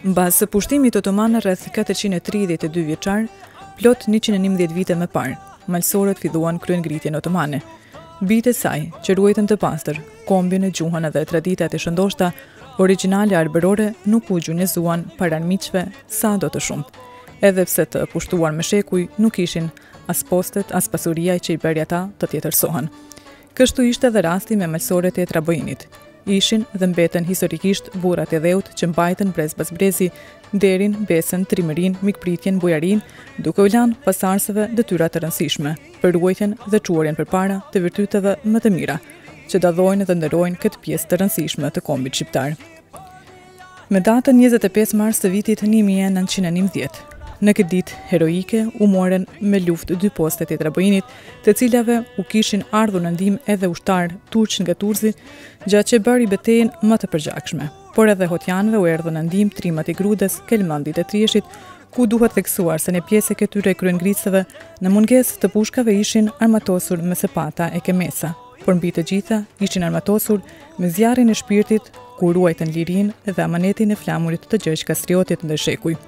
Mbas së pushtimit otoman rreth 432 vjeçar, plot 111 vite më parë, malsorët filluan kryen ngritjen otomane. Bijtë e saj, që ruajtën të pastër, kombin e gjuhën dhe traditat e shëndoshta origjinale arbërore nuk u gjunjëzuan para armiqve sa do të shumë. Edhe pse të pushtuar me shekuj, nuk ishin as postet, as pasuria që i bëri ata të tjetërsohen. Kështu ishte edhe rasti me malsorët e Trabojinit. Ishin dhe mbeten historikisht burrat e dheut që mbajtën brez pas brezi, derin, besën, trimërin, mikpritjen, bujarin, duke u lanë pasarsëve detyra të rëndësishme, për ruajtjen dhe çuarjen përpara të virtyteve më të mira, që dallojnë dhe nderojnë këtë pjesë të rëndësishme të kombit shqiptar. Me datën 25 mars të vitit 1911, në këtë ditë heroike u moren me luftë 2 postet e Trabojinit, të cilave u kishin ardhur në ndihmë edhe ushtarë turq nga Turzi, gjatë që bëri betejën më të përgjakshme. Por edhe hotjanëve u erdhën në ndihmë trimat i Grudës, Kelmandit e Trieshit, ku duhet theksuar se në pjesë e këtyre kryengritësve në mungesë të pushkave ishin armatosur me sepata e kemesa, por mbi të gjitha ishin armatosur me zjarrin e shpirtit ku ruajtën lirinë dhe amanetin e flamurit të Gjergj Kastriotit ndër shekuj.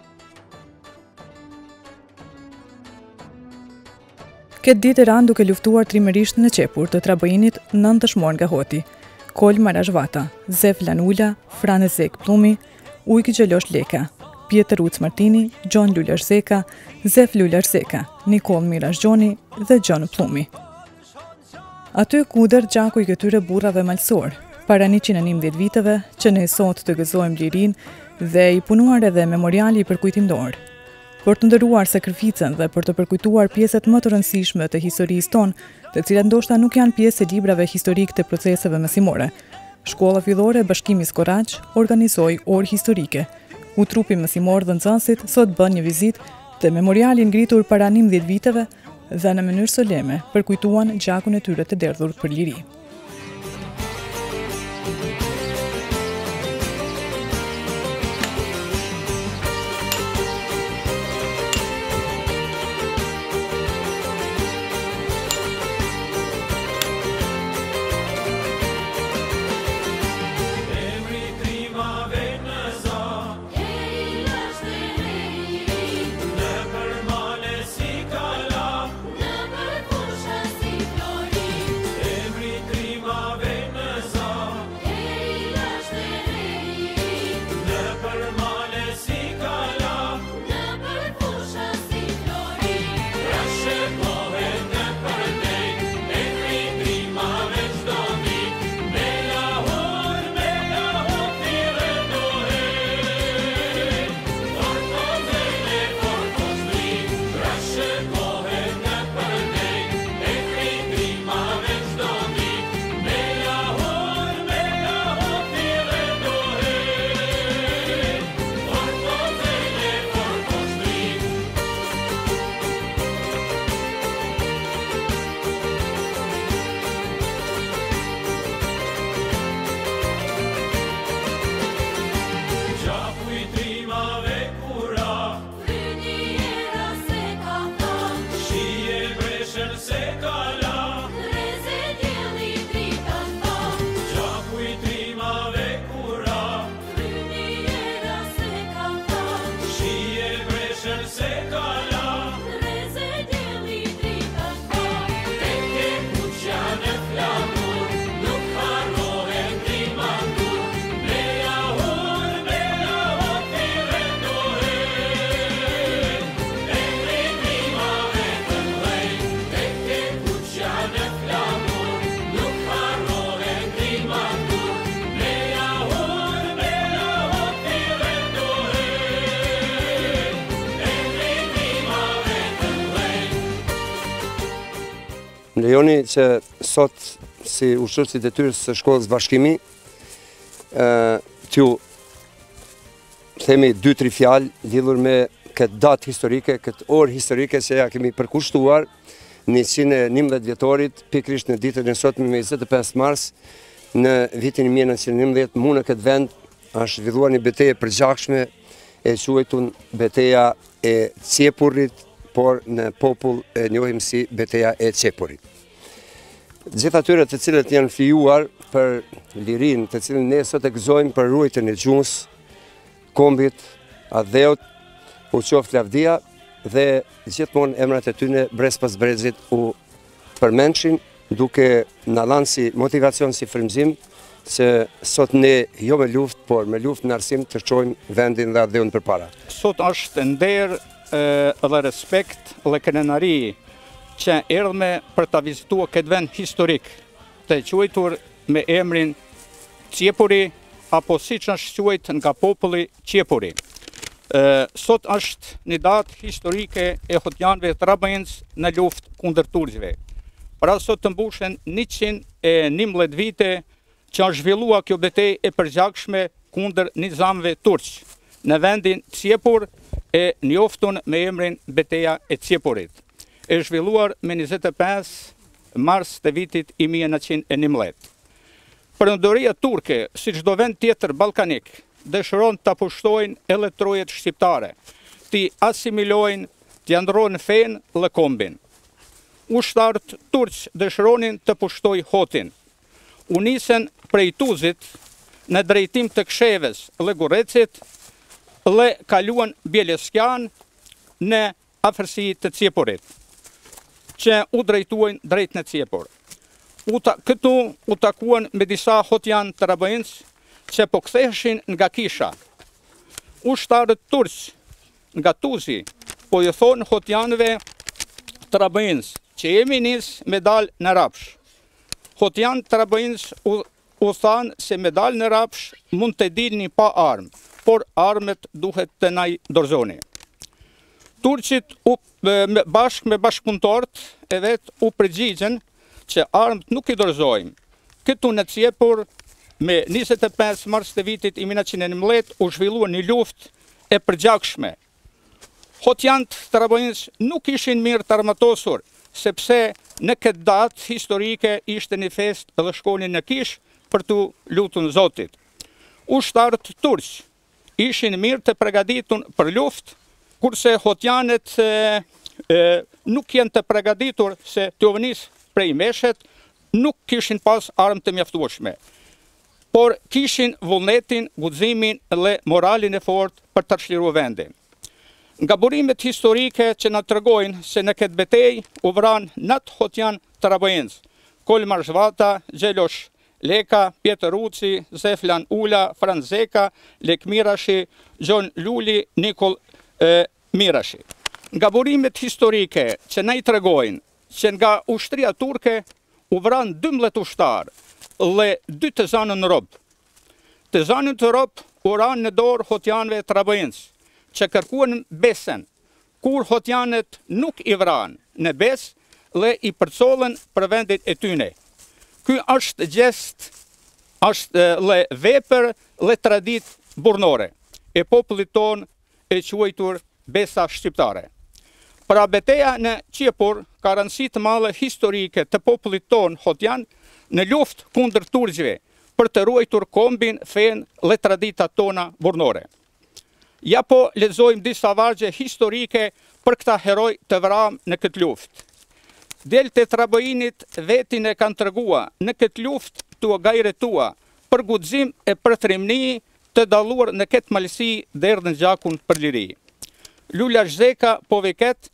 Këtë ditë ran duke luftuar trimërisht në qepur të Trabojinit 9 dëshmor nga Hoti: Kol Marazhvata, Zef Lanula, Franez Zek Plumi, Ujk Gjelosh Leka, Pjetër Uc Martini, Gjon Lulash Zeka, Zef Lulash Zeka, Nikol Mirash Gjoni dhe Gjon Plumi. Aty kuder gjaku i këtyre burrave malsor, para 111 viteve, që ne sot të gëzojmë lirinë dhe i punuar edhe memoriali i përkujtimdor. Për të ndëruar sakrificën dhe për të përkujtuar pjesët më të rëndësishme të historisë tonë, të cilat ndoshta nuk janë pjesë e librave historik të proceseve mësimore, Shkolla Fillore e Bashkimit Skorraq organizoi orë historike, ku trupi mësimor dhe nxënësit sot bën një vizitë te memoriali ngritur para 11 viteve dhe në mënyrë soleme përkujtuan gjakun e tyre të derdhur për liri. Më lejoni që sot si ushtruesi i detyrës së shkollës bashkimi t'ju themi 2-3 fjalë lidhur me këtë datë historike, këtë orë historike që ja kemi përkushtuar 111 vjetorit, pikrisht në ditën e sotme me 25 mars në vitin 1911, mu në këtë vend është zhvilluar një betejë e përgjakshme e quajtur betejë e Qepurit, por në popull e njohim si betejë e Qepurit. Gjithë atyre të cilët janë fijuar për lirinë, të cilën ne sot e gëzojmë për ruajtjen e gjuhës, kombit, adheut, u qoftë lavdia dhe gjithmonë emrat e tyne brez pas brezit u përmendshin duke na lanë si motivacion, si frymëzim, se sot ne jo me luftë, por me luftë në arsim të çojmë vendin dhe adheun përpara. Sot është nder dhe respekt dhe krenari që erdhme për ta vizituar këtë vend historik, të quajtur me emrin Qiepuri, apo siç është quajtur nga populli Qiepuri. Sot është një datë historike e hoxhanëve trabënjës në luftë kundër turqëve. Pra sot të mbushen 111 vite që është zhvillua kjo betejë e përgjakshme kundër nizamëve turq në vendin Qiepur, e njoftur me emrin Betejë e Qiepurit. E zhvilluar me 25 mars të vitit 1911. Perëndoria turke, si çdo vend tjetër ballkanik, dëshiron të pushtojnë edhe trojet shqiptare, t'i asimilojnë, t'i ndrojnë fenë dhe kombin. Ushtarët turq dëshironin të pushtoj Hotin. U nisen prej Tuzit në drejtim të Kshevës dhe Gorecit dhe kaluan Bjeleskian në afërsi të Qiepurit, që u drejtuan drejt në Qiepur. Këtu u takuan me disa hoxhan trabënjës që po ktheheshin nga kisha. Ushtarët turq nga Tuzi po i thonë hoxhanëve trabënjës që jemi nis me dal në Rapsh. Hoxhan trabënjës u thanë se me dal në Rapsh mund të dilni pa armë, por armët duhet të na i dorëzoni. Turqit bashkë me bashkëpunëtorët e vet u përgjigjen që armët nuk i dorëzojmë. Këtu në Qiepur, me 25 mars të vitit 1911, u zhvillua një luftë e përgjakshme. Hoxhanët trabënjës nuk ishin mirë të armatosur, sepse në këtë datë historike ishte një fest dhe shkonin në kish për të lutur Zotit. Ushtarët turq ishin mirë të përgatitur për luftë, kurse hoxhanët nuk janë të përgatitur se të nis prej meshet, nuk kishin pas armë të mjaftueshme, por kishin vullnetin, guximin dhe moralin e fortë për të çliruar vendin. Nga burimet historike që na tregojnë se në këtë betejë u vran 9 hoxhan trabënjës: Kolmar Zhvata, Gjelosh Leka, Pjetër Uci, Zeflan Ula, Franz Zeka, Lek Mirashi, Gjon Luli, Nikol Mirashi. Nga burimet historike që na i tregojnë që nga ushtria turke u vran 12 ushtar dhe 2 të zanën në rob. Të zanën të rob u ranë në dorë hoxhanëve trabënjës, që kërkuan besën, kur hoxhanët nuk i vranë në besë dhe i përcollën për vendit e tyne. Ky është gjest, është dhe vepër dhe tradit burnore e popullit ton e quajtur besa shqiptare. Pra betejë në Qiepur ka rëndësi të madhe historike të popullit ton hoxhan në luftë kundër turqëve për të ruajtur kombin, fenë dhe traditat tona burnore. Ja po lexojmë disa vargje historike për këta heroj të vramë në këtë luftë. Djelët e trabënjit vetin e kanë treguar në këtë luftë të gajretua për guxim e për trimni të dalluar në këtë malësi dhe erdhën gjakun për liri. Lula Zheka po veket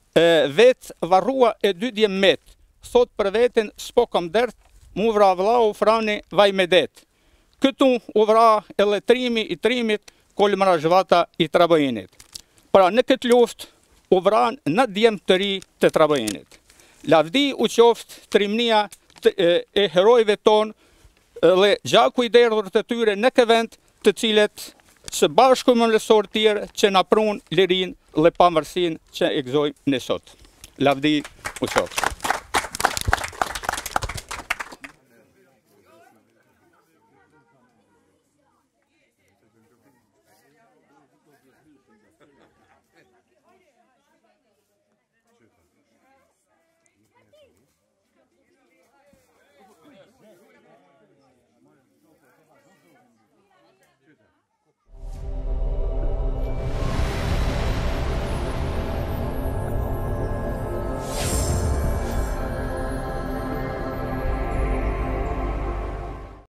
vetë varrua e 2 djem met, thot për veten s'po kam dert, mu vra vllau frani vaj me det. Këtu u vra edhe trimi i trimit, Kolmar Zhvata i trabënjit. Pra në këtë luftë u vran 9 djem të ri të trabënjit. Lavdi u qoftë trimnia e herojve ton dhe gjaku i derdhur të tyre në këtë vend, të cilet së bashku me lësorë tjerë që na prun lirin dhe pavarësinë që e gëzojmë ne sot. Lavdi u qoftë.